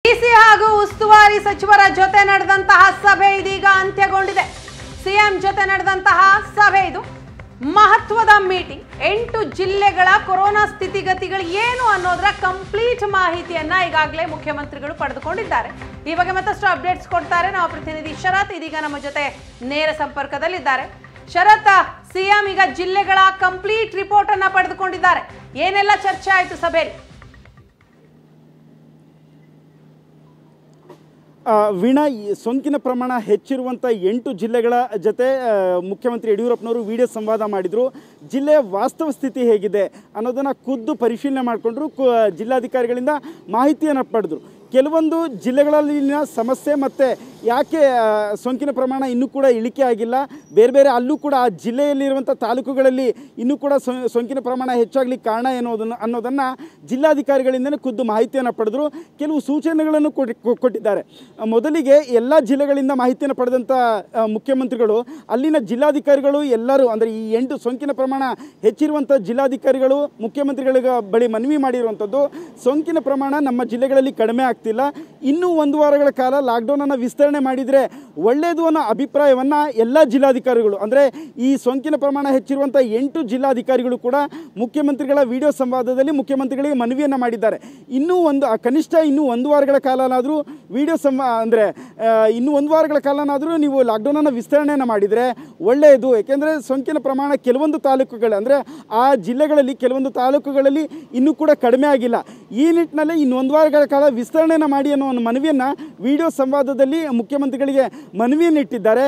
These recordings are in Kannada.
ಡಿಸಿ ಹಾಗೂ ಉಸ್ತುವಾರಿ ಸಚಿವರ ಜೊತೆ ನಡೆದಂತಹ ಸಭೆ ಇದೀಗ ಅಂತ್ಯಗೊಂಡಿದೆ. ಸಿಎಂ ಜೊತೆ ನಡೆದಂತಹ ಸಭೆ ಇದು ಮಹತ್ವದ ಮೀಟಿಂಗ್. 8 ಜಿಲ್ಲೆಗಳ ಕೊರೋನಾ ಸ್ಥಿತಿಗತಿಗಳು ಏನು ಅನ್ನೋದರ ಕಂಪ್ಲೀಟ್ ಮಾಹಿತಿಯನ್ನ ಈಗಾಗಲೇ ಮುಖ್ಯಮಂತ್ರಿಗಳು ಪಡೆದುಕೊಂಡಿದ್ದಾರೆ. ಈ ಬಗ್ಗೆ ಮತ್ತಷ್ಟು ಅಪ್ಡೇಟ್ಸ್ ಕೊಡ್ತಾರೆ ನಮ್ಮ ಪ್ರತಿನಿಧಿ ಶರತ್. ಇದೀಗ ನಮ್ಮ ಜೊತೆ ನೇರ ಸಂಪರ್ಕದಲ್ಲಿದ್ದಾರೆ. ಶರತ್, ಸಿಎಂ ಈಗ ಜಿಲ್ಲೆಗಳ ಕಂಪ್ಲೀಟ್ ರಿಪೋರ್ಟ್ ಅನ್ನ ಪಡೆದುಕೊಂಡಿದ್ದಾರೆ. ಏನೆಲ್ಲ ಚರ್ಚೆ ಆಯಿತು ಸಭೆಯಲ್ಲಿ? ವೀಣಾ, ಸೋಂಕಿನ ಪ್ರಮಾಣ ಹೆಚ್ಚಿರುವಂಥ 8 ಜಿಲ್ಲೆಗಳ ಜೊತೆ ಮುಖ್ಯಮಂತ್ರಿ ಯಡಿಯೂರಪ್ಪನವರು ವಿಡಿಯೋ ಸಂವಾದ ಮಾಡಿದರು. ಜಿಲ್ಲೆಯ ವಾಸ್ತವ ಸ್ಥಿತಿ ಹೇಗಿದೆ ಅನ್ನೋದನ್ನು ಖುದ್ದು ಪರಿಶೀಲನೆ ಮಾಡಿಕೊಂಡ್ರು. ಜಿಲ್ಲಾಧಿಕಾರಿಗಳಿಂದ ಮಾಹಿತಿಯನ್ನು ಪಡೆದರು. ಕೆಲವೊಂದು ಜಿಲ್ಲೆಗಳಲ್ಲಿನ ಸಮಸ್ಯೆ ಮತ್ತು ಯಾಕೆ ಸೋಂಕಿನ ಪ್ರಮಾಣ ಇನ್ನೂ ಕೂಡ ಇಳಿಕೆ ಆಗಿಲ್ಲ, ಬೇರೆ ಬೇರೆ ಅಲ್ಲೂ ಕೂಡ ಆ ಜಿಲ್ಲೆಯಲ್ಲಿರುವಂಥ ತಾಲೂಕುಗಳಲ್ಲಿ ಇನ್ನೂ ಕೂಡ ಸೋಂಕಿನ ಪ್ರಮಾಣ ಹೆಚ್ಚಾಗಲಿಕ್ಕೆ ಕಾರಣ ಅನ್ನೋದನ್ನು ಜಿಲ್ಲಾಧಿಕಾರಿಗಳಿಂದಲೇ ಖುದ್ದು ಮಾಹಿತಿಯನ್ನು ಪಡೆದರು. ಕೆಲವು ಸೂಚನೆಗಳನ್ನು ಕೊಟ್ಟಿದ್ದಾರೆ. ಮೊದಲಿಗೆ ಎಲ್ಲ ಜಿಲ್ಲೆಗಳಿಂದ ಮಾಹಿತಿಯನ್ನು ಪಡೆದಂಥ ಮುಖ್ಯಮಂತ್ರಿಗಳು ಅಲ್ಲಿನ ಜಿಲ್ಲಾಧಿಕಾರಿಗಳು ಎಲ್ಲರೂ, ಅಂದರೆ ಈ 8 ಸೋಂಕಿನ ಪ್ರಮಾಣ ಹೆಚ್ಚಿರುವಂಥ ಜಿಲ್ಲಾಧಿಕಾರಿಗಳು ಮುಖ್ಯಮಂತ್ರಿಗಳ ಬಳಿ ಮನವಿ ಮಾಡಿರುವಂಥದ್ದು, ಸೋಂಕಿನ ಪ್ರಮಾಣ ನಮ್ಮ ಜಿಲ್ಲೆಗಳಲ್ಲಿ ಕಡಿಮೆ ಆಗ್ತಿಲ್ಲ, ಇನ್ನೂ 1 ವಾರಗಳ ಕಾಲ ಲಾಕ್ಡೌನನ್ನು ವಿಸ್ತರಣೆ ಮಾಡಿದರೆ ಒಳ್ಳೆಯದು ಅನ್ನೋ ಅಭಿಪ್ರಾಯವನ್ನು ಎಲ್ಲ ಜಿಲ್ಲಾಧಿಕಾರಿಗಳು, ಅಂದರೆ ಈ ಸೋಂಕಿನ ಪ್ರಮಾಣ ಹೆಚ್ಚಿರುವಂಥ 8 ಜಿಲ್ಲಾಧಿಕಾರಿಗಳು ಕೂಡ ಮುಖ್ಯಮಂತ್ರಿಗಳ ವಿಡಿಯೋ ಸಂವಾದದಲ್ಲಿ ಮುಖ್ಯಮಂತ್ರಿಗಳಿಗೆ ಮನವಿಯನ್ನು ಮಾಡಿದ್ದಾರೆ. ಕನಿಷ್ಠ ಇನ್ನೂ 1 ವಾರಗಳ ಕಾಲನಾದರೂ ಇನ್ನೂ 1 ವಾರಗಳ ಕಾಲನಾದರೂ ನೀವು ಲಾಕ್ಡೌನನ್ನು ವಿಸ್ತರಣೆಯನ್ನು ಮಾಡಿದರೆ ಒಳ್ಳೆಯದು. ಏಕೆಂದರೆ ಸೋಂಕಿನ ಪ್ರಮಾಣ ಕೆಲವೊಂದು ತಾಲೂಕುಗಳು, ಅಂದರೆ ಆ ಜಿಲ್ಲೆಗಳಲ್ಲಿ ಕೆಲವೊಂದು ತಾಲೂಕುಗಳಲ್ಲಿ ಇನ್ನೂ ಕೂಡ ಕಡಿಮೆ ಆಗಿಲ್ಲ. ಈ ನಿಟ್ಟಿನಲ್ಲಿ ಇನ್ನು 1 ವಾರಗಳ ಕಾಲ ವಿಸ್ತರಣೆಯನ್ನು ಮಾಡಿ ಅನ್ನೋ ಒಂದು ಮನವಿಯನ್ನು ವಿಡಿಯೋ ಸಂವಾದದಲ್ಲಿ ಮುಖ್ಯಮಂತ್ರಿಗಳಿಗೆ ಮನವಿಯನ್ನು ಇಟ್ಟಿದ್ದಾರೆ.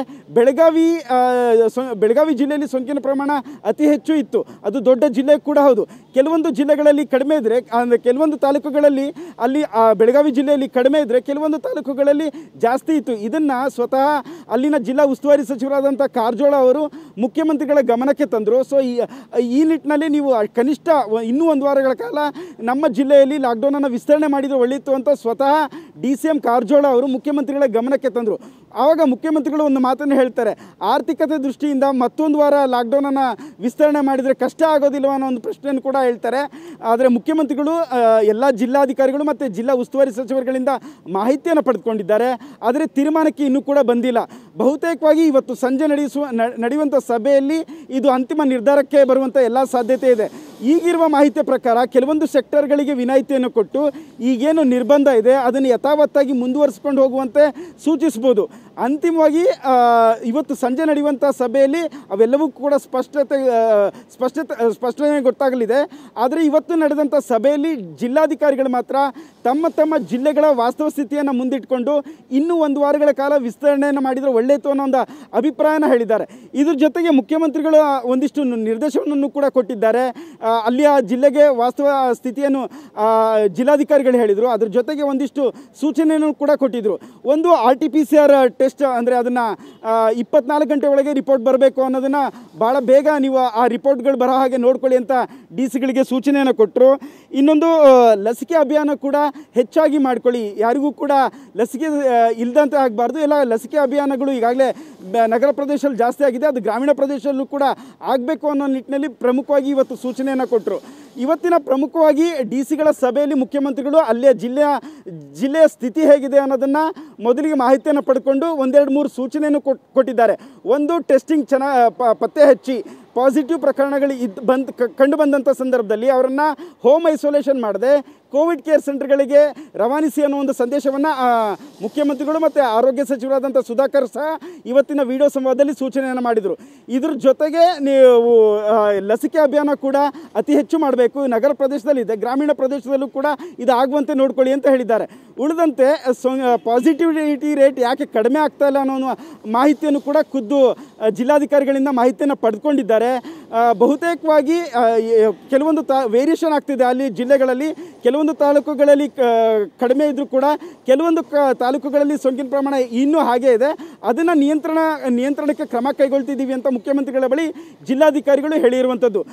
ಬೆಳಗಾವಿ ಜಿಲ್ಲೆಯಲ್ಲಿ ಸೋಂಕಿನ ಪ್ರಮಾಣ ಅತಿ ಹೆಚ್ಚು ಇತ್ತು. ಅದು ದೊಡ್ಡ ಜಿಲ್ಲೆ ಕೂಡ ಹೌದು. ಕೆಲವೊಂದು ಜಿಲ್ಲೆಗಳಲ್ಲಿ ಕಡಿಮೆ ಇದ್ದರೆ, ಅಂದರೆ ಕೆಲವೊಂದು ತಾಲೂಕುಗಳಲ್ಲಿ ಅಲ್ಲಿ ಬೆಳಗಾವಿ ಜಿಲ್ಲೆಯಲ್ಲಿ ಕಡಿಮೆ ಇದ್ದರೆ ಕೆಲವೊಂದು ತಾಲೂಕುಗಳಲ್ಲಿ ಜಾಸ್ತಿ ಇತ್ತು. ಇದನ್ನು ಸ್ವತಃ ಅಲ್ಲಿನ ಜಿಲ್ಲಾ ಉಸ್ತುವಾರಿ ಸಚಿವರಾದಂಥ ಕಾರಜೋಳ ಅವರು ಮುಖ್ಯಮಂತ್ರಿಗಳ ಗಮನಕ್ಕೆ ತಂದರು. ಸೊ ಈ ನಿಟ್ಟಿನಲ್ಲಿ ನೀವು ಕನಿಷ್ಠ ಇನ್ನೂ 1 ವಾರಗಳ ಕಾಲ ನಮ್ಮ ಜಿಲ್ಲೆಯಲ್ಲಿ ಲಾಕ್ಡೌನನ್ನು ವಿಸ್ತರಣೆ ಮಾಡಿದರೆ ಒಳ್ಳೆಯಿತ್ತು ಅಂತ ಸ್ವತಃ DCM ಕಾರಜೋಳ ಅವರು ಮುಖ್ಯಮಂತ್ರಿಗಳ ಗಮನಕ್ಕೆ ತಂದರು. ಆವಾಗ ಮುಖ್ಯಮಂತ್ರಿಗಳು ಒಂದು ಮಾತನ್ನು ಹೇಳ್ತಾರೆ, ಆರ್ಥಿಕತೆ ದೃಷ್ಟಿಯಿಂದ ಮತ್ತೊಂದು ವಾರ ಲಾಕ್ಡೌನನ್ನು ವಿಸ್ತರಣೆ ಮಾಡಿದರೆ ಕಷ್ಟ ಆಗೋದಿಲ್ವ ಅನ್ನೋ ಒಂದು ಪ್ರಶ್ನೆಯನ್ನು ಕೂಡ ಹೇಳ್ತಾರೆ. ಆದರೆ ಮುಖ್ಯಮಂತ್ರಿಗಳು ಎಲ್ಲ ಜಿಲ್ಲಾಧಿಕಾರಿಗಳು ಮತ್ತು ಜಿಲ್ಲಾ ಉಸ್ತುವಾರಿ ಸಚಿವರುಗಳಿಂದ ಮಾಹಿತಿಯನ್ನು ಪಡೆದುಕೊಂಡಿದ್ದಾರೆ. ಆದರೆ ತೀರ್ಮಾನಕ್ಕೆ ಇನ್ನೂ ಕೂಡ ಬಂದಿಲ್ಲ. ಬಹುತೇಕವಾಗಿ ಇವತ್ತು ಸಂಜೆ ನಡೆಯುವಂಥ ಸಭೆಯಲ್ಲಿ ಇದು ಅಂತಿಮ ನಿರ್ಧಾರಕ್ಕೆ ಬರುವಂಥ ಎಲ್ಲ ಸಾಧ್ಯತೆ ಇದೆ. ಈಗಿರುವ ಮಾಹಿತಿಯ ಪ್ರಕಾರ ಕೆಲವೊಂದು ಸೆಕ್ಟರ್ಗಳಿಗೆ ವಿನಾಯಿತಿಯನ್ನು ಕೊಟ್ಟು ಈಗೇನು ನಿರ್ಬಂಧ ಇದೆ ಅದನ್ನು ಯಥಾವತ್ತಾಗಿ ಮುಂದುವರಿಸ್ಕೊಂಡು ಹೋಗುವಂತೆ ಸೂಚಿಸ್ಬೋದು. ಅಂತಿಮವಾಗಿ ಇವತ್ತು ಸಂಜೆ ನಡೆಯುವಂಥ ಸಭೆಯಲ್ಲಿ ಅವೆಲ್ಲವೂ ಕೂಡ ಸ್ಪಷ್ಟನೆ ಗೊತ್ತಾಗಲಿದೆ. ಆದರೆ ಇವತ್ತು ನಡೆದಂಥ ಸಭೆಯಲ್ಲಿ ಜಿಲ್ಲಾಧಿಕಾರಿಗಳು ಮಾತ್ರ ತಮ್ಮ ಜಿಲ್ಲೆಗಳ ವಾಸ್ತವ ಸ್ಥಿತಿಯನ್ನು ಮುಂದಿಟ್ಕೊಂಡು ಇನ್ನೂ 1 ವಾರಗಳ ಕಾಲ ವಿಸ್ತರಣೆಯನ್ನು ಮಾಡಿದರೆ ಒಳ್ಳೆಯಿತು ಅನ್ನೋ ಒಂದು ಅಭಿಪ್ರಾಯನ ಹೇಳಿದ್ದಾರೆ. ಇದ್ರ ಜೊತೆಗೆ ಮುಖ್ಯಮಂತ್ರಿಗಳು ಒಂದಿಷ್ಟು ನಿರ್ದೇಶನವನ್ನು ಕೂಡ ಕೊಟ್ಟಿದ್ದಾರೆ. ಅಲ್ಲಿಯ ಜಿಲ್ಲೆಗೆ ವಾಸ್ತವ ಸ್ಥಿತಿಯನ್ನು ಜಿಲ್ಲಾಧಿಕಾರಿಗಳು ಹೇಳಿದರು. ಅದ್ರ ಜೊತೆಗೆ ಒಂದಿಷ್ಟು ಸೂಚನೆಯನ್ನು ಕೂಡ ಕೊಟ್ಟಿದ್ದರು. ಒಂದು RT-PCR ಟೆಸ್ಟ್, ಅಂದರೆ ಅದನ್ನು 24 ಗಂಟೆ ಒಳಗೆ ರಿಪೋರ್ಟ್ ಬರಬೇಕು ಅನ್ನೋದನ್ನು ಭಾಳ ಬೇಗ ನೀವು ಆ ರಿಪೋರ್ಟ್ಗಳು ಬರೋ ಹಾಗೆ ನೋಡ್ಕೊಳ್ಳಿ ಅಂತ DCಗಳಿಗೆ ಸೂಚನೆಯನ್ನು ಕೊಟ್ಟರು. ಇನ್ನೊಂದು ಲಸಿಕೆ ಅಭಿಯಾನ ಕೂಡ ಹೆಚ್ಚಾಗಿ ಮಾಡ್ಕೊಳ್ಳಿ, ಯಾರಿಗೂ ಕೂಡ ಲಸಿಕೆ ಇಲ್ಲದಂತೆ ಆಗಬಾರ್ದು. ಎಲ್ಲ ಲಸಿಕೆ ಅಭಿಯಾನಗಳು ಈಗಾಗಲೇ ನಗರ ಪ್ರದೇಶದಲ್ಲಿ ಜಾಸ್ತಿ ಆಗಿದೆ, ಅದು ಗ್ರಾಮೀಣ ಪ್ರದೇಶದಲ್ಲೂ ಕೂಡ ಆಗಬೇಕು ಅನ್ನೋ ನಿಟ್ಟಿನಲ್ಲಿ ಪ್ರಮುಖವಾಗಿ ಇವತ್ತು ಸೂಚನೆಯನ್ನು ಕೊಟ್ಟರು. ಇವತ್ತಿನ ಪ್ರಮುಖವಾಗಿ DCಗಳ ಸಭೆಯಲ್ಲಿ ಮುಖ್ಯಮಂತ್ರಿಗಳು ಅಲ್ಲಿಯ ಜಿಲ್ಲೆಯ ಸ್ಥಿತಿ ಹೇಗಿದೆ ಅನ್ನೋದನ್ನು ಮೊದಲಿಗೆ ಮಾಹಿತಿಯನ್ನು ಪಡ್ಕೊಂಡು 1-2-3 ಸೂಚನೆಯನ್ನು ಕೊಟ್ಟಿದ್ದಾರೆ. ಒಂದು, ಟೆಸ್ಟಿಂಗ್ ಪತ್ತೆ ಹಚ್ಚಿ ಪಾಸಿಟಿವ್ ಪ್ರಕರಣಗಳು ಕಂಡು ಬಂದಂಥ ಸಂದರ್ಭದಲ್ಲಿ ಅವರನ್ನು ಹೋಮ್ ಐಸೋಲೇಷನ್ ಮಾಡದೆ ಕೋವಿಡ್ ಕೇರ್ ಸೆಂಟರ್ಗಳಿಗೆ ರವಾನಿಸಿ ಅನ್ನೋ ಒಂದು ಸಂದೇಶವನ್ನು ಮುಖ್ಯಮಂತ್ರಿಗಳು ಮತ್ತು ಆರೋಗ್ಯ ಸಚಿವರಾದಂಥ ಸುಧಾಕರ್ ಸಹ ಇವತ್ತಿನ ವಿಡಿಯೋ ಸಂವಾದದಲ್ಲಿ ಸೂಚನೆಯನ್ನು ಮಾಡಿದರು. ಇದ್ರ ಜೊತೆಗೆ ನೀವು ಲಸಿಕೆ ಅಭಿಯಾನ ಕೂಡ ಅತಿ ಹೆಚ್ಚು ಮಾಡಬೇಕು, ನಗರ ಪ್ರದೇಶದಲ್ಲಿದೆ, ಗ್ರಾಮೀಣ ಪ್ರದೇಶದಲ್ಲೂ ಕೂಡ ಇದು ಆಗುವಂತೆ ನೋಡ್ಕೊಳ್ಳಿ ಅಂತ ಹೇಳಿದ್ದಾರೆ. ಉಳಿದಂತೆ ಪಾಸಿಟಿವಿಟಿ ರೇಟ್ ಯಾಕೆ ಕಡಿಮೆ ಆಗ್ತಾ ಇಲ್ಲ ಅನ್ನೋ ಮಾಹಿತಿಯನ್ನು ಕೂಡ ಖುದ್ದು ಜಿಲ್ಲಾಧಿಕಾರಿಗಳಿಂದ ಮಾಹಿತಿಯನ್ನು ಪಡೆದುಕೊಂಡಿದ್ದಾರೆ. ಬಹುತೇಕವಾಗಿ ಕೆಲವೊಂದು ವೇರಿಯೇಷನ್ ಆಗ್ತಿದೆ ಅಲ್ಲಿ ಜಿಲ್ಲೆಗಳಲ್ಲಿ. ಕೆಲವೊಂದು ತಾಲೂಕುಗಳಲ್ಲಿ ಕಡಿಮೆ ಇದ್ದರೂ ಕೂಡ ಕೆಲವೊಂದು ತಾಲೂಕುಗಳಲ್ಲಿ ಸೋಂಕಿನ ಪ್ರಮಾಣ ಇನ್ನೂ ಹಾಗೇ ಇದೆ. ಅದನ್ನು ನಿಯಂತ್ರಣಕ್ಕೆ ಕ್ರಮ ಕೈಗೊಳ್ತಿದ್ದೀವಿ ಅಂತ ಮುಖ್ಯಮಂತ್ರಿಗಳ ಬಳಿ ಜಿಲ್ಲಾಧಿಕಾರಿಗಳು ಹೇಳಿರುವಂಥದ್ದು.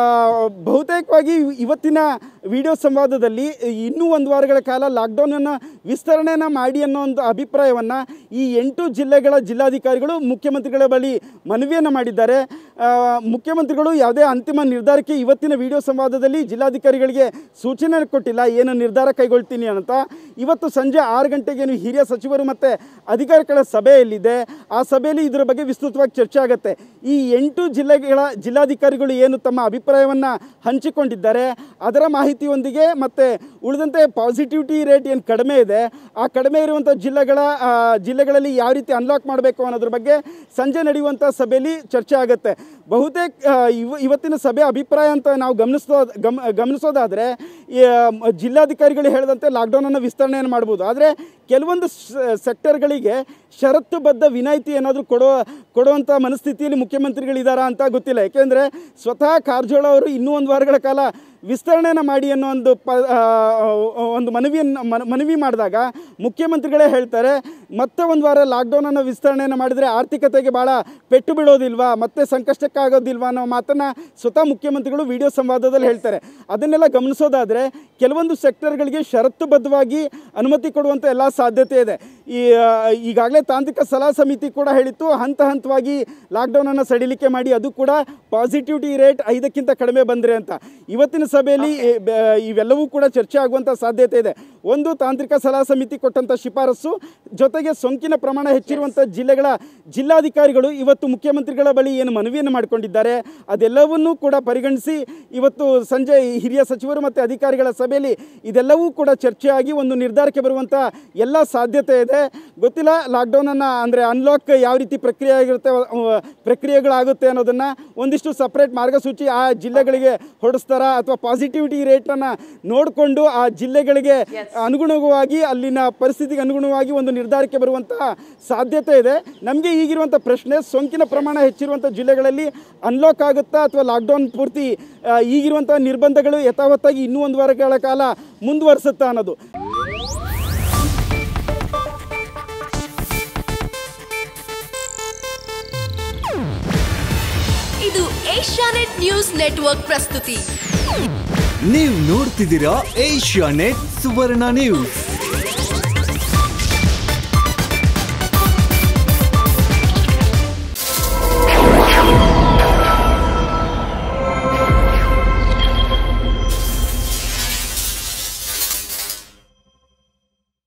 ಬಹುತೇಕವಾಗಿ ಇವತ್ತಿನ ವಿಡಿಯೋ ಸಂವಾದದಲ್ಲಿ ಇನ್ನೂ 1 ವಾರಗಳ ಕಾಲ ಲಾಕ್ಡೌನನ್ನು ವಿಸ್ತರಣೆಯನ್ನು ಮಾಡಿ ಅನ್ನೋ ಒಂದು ಅಭಿಪ್ರಾಯವನ್ನು ಈ 8 ಜಿಲ್ಲೆಗಳ ಜಿಲ್ಲಾಧಿಕಾರಿಗಳು ಮುಖ್ಯಮಂತ್ರಿಗಳ ಬಳಿ ಮನವಿಯನ್ನು ಮಾಡಿದ್ದಾರೆ. ಮುಖ್ಯಮಂತ್ರಿ ಮುಖ್ಯಮಂತ್ರಿಗಳು ಯಾವುದೇ ಅಂತಿಮ ನಿರ್ಧಾರಕ್ಕೆ ಇವತ್ತಿನ ವಿಡಿಯೋ ಸಂವಾದದಲ್ಲಿ ಜಿಲ್ಲಾಧಿಕಾರಿಗಳಿಗೆ ಸೂಚನೆ ಕೊಟ್ಟಿಲ್ಲ, ಏನು ನಿರ್ಧಾರ ಕೈಗೊಳ್ತೀನಿ ಅಂತ. ಇವತ್ತು ಸಂಜೆ 6 ಗಂಟೆಗೆ ಹಿರಿಯ ಸಚಿವರು ಮತ್ತು ಅಧಿಕಾರಿಗಳ ಸಭೆಯಲ್ಲಿದೆ. ಆ ಸಭೆಯಲ್ಲಿ ಇದರ ಬಗ್ಗೆ ವಿಸ್ತೃತವಾಗಿ ಚರ್ಚೆ ಆಗುತ್ತೆ. ಈ 8 ಜಿಲ್ಲೆಗಳ ಜಿಲ್ಲಾಧಿಕಾರಿಗಳು ಏನು ತಮ್ಮ ಅಭಿಪ್ರಾಯವನ್ನು ಹಂಚಿಕೊಂಡಿದ್ದಾರೆ ಅದರ ಮಾಹಿತಿಯೊಂದಿಗೆ ಮತ್ತು ಉಳಿದಂತೆ ಪಾಸಿಟಿವಿಟಿ ರೇಟ್ ಏನು ಕಡಿಮೆ ಇದೆ ಆ ಕಡಿಮೆ ಇರುವಂಥ ಜಿಲ್ಲೆಗಳಲ್ಲಿ ಯಾವ ರೀತಿ ಅನ್ಲಾಕ್ ಮಾಡಬೇಕು ಅನ್ನೋದ್ರ ಬಗ್ಗೆ ಸಂಜೆ ನಡೆಯುವಂಥ ಸಭೆಯಲ್ಲಿ ಚರ್ಚೆ ಆಗುತ್ತೆ. ಬಹುತೇಕ ಇವತ್ತಿನ ಸಭೆ ಅಭಿಪ್ರಾಯ ಅಂತ ನಾವು ಗಮನಿಸೋದಾದರೆ ಜಿಲ್ಲಾಧಿಕಾರಿಗಳು ಹೇಳಿದಂತೆ ಲಾಕ್ಡೌನನ್ನು ವಿಸ್ತರಣೆಯನ್ನು ಮಾಡ್ಬೋದು. ಆದರೆ ಕೆಲವೊಂದು ಸೆಕ್ಟರ್ಗಳಿಗೆ ಷರತ್ತುಬದ್ಧ ವಿನಾಯಿತಿ ಏನಾದರೂ ಕೊಡುವಂಥ ಮನಸ್ಥಿತಿಯಲ್ಲಿ ಮುಖ್ಯಮಂತ್ರಿಗಳಿದ್ದಾರಾ ಅಂತ ಗೊತ್ತಿಲ್ಲ. ಏಕೆಂದರೆ ಸ್ವತಃ ಕಾರಜೋಳ ಅವರು ಇನ್ನೂ 1 ವಾರಗಳ ಕಾಲ ವಿಸ್ತರಣೆಯನ್ನು ಮಾಡಿ ಅನ್ನೋ ಒಂದು ಮನವಿ ಮಾಡಿದಾಗ ಮುಖ್ಯಮಂತ್ರಿಗಳೇ ಹೇಳ್ತಾರೆ, ಮತ್ತೆ 1 ವಾರ ಲಾಕ್ಡೌನನ್ನು ವಿಸ್ತರಣೆಯನ್ನು ಮಾಡಿದರೆ ಆರ್ಥಿಕತೆಗೆ ಭಾಳ ಪೆಟ್ಟು ಬೀಳೋದಿಲ್ವಾ, ಮತ್ತೆ ಸಂಕಷ್ಟಕ್ಕಾಗೋದಿಲ್ವಾ ಅನ್ನೋ ಮಾತನ್ನು ಸ್ವತಃ ಮುಖ್ಯಮಂತ್ರಿಗಳು ವಿಡಿಯೋ ಸಂವಾದದಲ್ಲಿ ಹೇಳ್ತಾರೆ. ಅದನ್ನೆಲ್ಲ ಗಮನಿಸೋದಾದರೆ ಕೆಲವೊಂದು ಸೆಕ್ಟರ್ಗಳಿಗೆ ಷರತ್ತುಬದ್ಧವಾಗಿ ಅನುಮತಿ ಕೊಡುವಂಥ ಎಲ್ಲ ಸಾಧ್ಯತೆ ಇದೆ. ಈಗಾಗಲೇ ತಾಂತ್ರಿಕ ಸಲಹಾ ಸಮಿತಿ ಕೂಡ ಹೇಳಿತ್ತು ಹಂತವಾಗಿ ಲಾಕ್ಡೌನನ್ನು ಸಡಿಲಿಕೆ ಮಾಡಿ, ಅದು ಕೂಡ ಪಾಸಿಟಿವಿಟಿ ರೇಟ್ 5ಕ್ಕಿಂತ ಕಡಿಮೆ ಬಂದರೆ ಅಂತ. ಇವತ್ತಿನ ಸಭೆಯಲ್ಲಿ ಇವೆಲ್ಲವೂ ಕೂಡ ಚರ್ಚೆ ಆಗುವಂಥ ಸಾಧ್ಯತೆ ಇದೆ. ಒಂದು, ತಾಂತ್ರಿಕ ಸಲಹಾ ಸಮಿತಿ ಕೊಟ್ಟಂಥ ಶಿಫಾರಸು, ಜೊತೆಗೆ ಸೋಂಕಿನ ಪ್ರಮಾಣ ಹೆಚ್ಚಿರುವಂಥ ಜಿಲ್ಲೆಗಳ ಜಿಲ್ಲಾಧಿಕಾರಿಗಳು ಇವತ್ತು ಮುಖ್ಯಮಂತ್ರಿಗಳ ಬಳಿ ಏನು ಮನವಿಯನ್ನು ಮಾಡಿಕೊಂಡಿದ್ದಾರೆ ಅದೆಲ್ಲವನ್ನೂ ಕೂಡ ಪರಿಗಣಿಸಿ ಇವತ್ತು ಸಂಜೆ ಹಿರಿಯ ಸಚಿವರು ಮತ್ತು ಅಧಿಕಾರಿಗಳ ಸಭೆಯಲ್ಲಿ ಇದೆಲ್ಲವೂ ಕೂಡ ಚರ್ಚೆಯಾಗಿ ಒಂದು ನಿರ್ಧಾರಕ್ಕೆ ಬರುವಂಥ ಎಲ್ಲ ಸಾಧ್ಯತೆ ಇದೆ. ಗೊತ್ತಿಲ್ಲ ಲಾಕ್ಡೌನನ್ನು ಅಂದರೆ ಅನ್ಲಾಕ್ ಯಾವ ರೀತಿ ಪ್ರಕ್ರಿಯೆಗಳಾಗುತ್ತೆ ಅನ್ನೋದನ್ನು ಒಂದಿಷ್ಟು ಸಪ್ರೇಟ್ ಮಾರ್ಗಸೂಚಿ ಆ ಜಿಲ್ಲೆಗಳಿಗೆ ಹೊರಡಿಸ್ತಾರಾ ಅಥವಾ ಪಾಸಿಟಿವಿಟಿ ರೇಟನ್ನು ನೋಡಿಕೊಂಡು ಆ ಜಿಲ್ಲೆಗಳಿಗೆ ಅನುಗುಣವಾಗಿ ಅಲ್ಲಿನ ಪರಿಸ್ಥಿತಿಗೆ ಅನುಗುಣವಾಗಿ ಒಂದು ನಿರ್ಧಾರಕ್ಕೆ ಬರುವಂತಹ ಸಾಧ್ಯತೆ ಇದೆ. ನಮಗೆ ಈಗಿರುವಂಥ ಪ್ರಶ್ನೆ, ಸೋಂಕಿನ ಪ್ರಮಾಣ ಹೆಚ್ಚಿರುವಂಥ ಜಿಲ್ಲೆಗಳಲ್ಲಿ ಅನ್ಲಾಕ್ ಆಗುತ್ತಾ ಅಥವಾ ಲಾಕ್ಡೌನ್ ಪೂರ್ತಿ ಈಗಿರುವಂಥ ನಿರ್ಬಂಧಗಳು ಯಥಾವತ್ತಾಗಿ ಇನ್ನೂ 1 ವಾರಗಳ ಕಾಲ ಮುಂದುವರಿಸುತ್ತಾ ಅನ್ನೋದು. ಇದು ಏಷ್ಯಾನೆಟ್ ನ್ಯೂಸ್ ನೆಟ್ವರ್ಕ್ ಪ್ರಸ್ತುತಿ. ನೀವು ನೋಡ್ತಿದ್ದೀರಾ ಏಷ್ಯಾನೆಟ್ ಸುವರ್ಣ ನ್ಯೂಸ್.